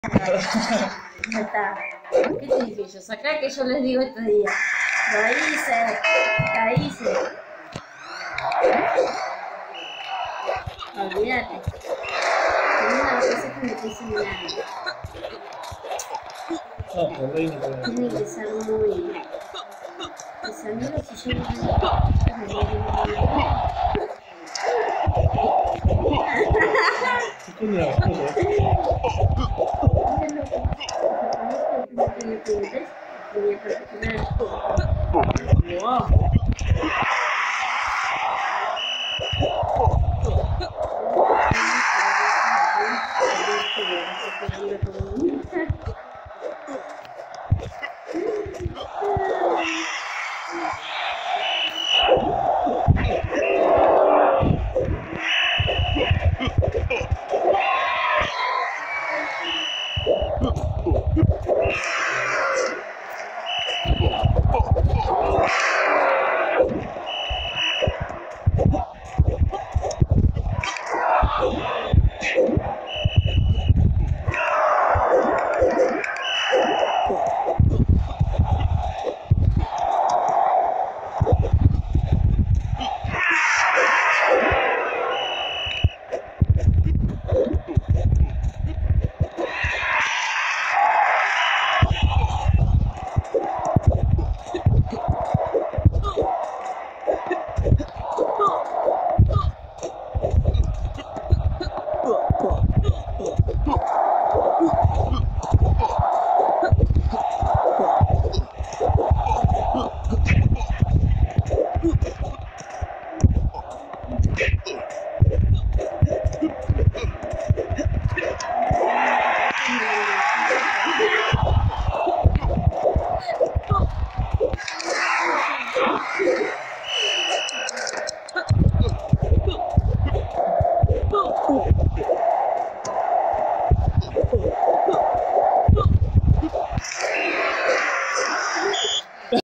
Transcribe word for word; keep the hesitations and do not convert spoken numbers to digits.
Ya está. ¿Qué te dije yo? Sacá que yo les digo estos días. Lo hice, la hice. Olvídate. Termina lo que sé que me estoy seminando. No, por ahí no puedo. Tiene que ser muy... Mis amigos y yo no ¿Qué me da? Wow.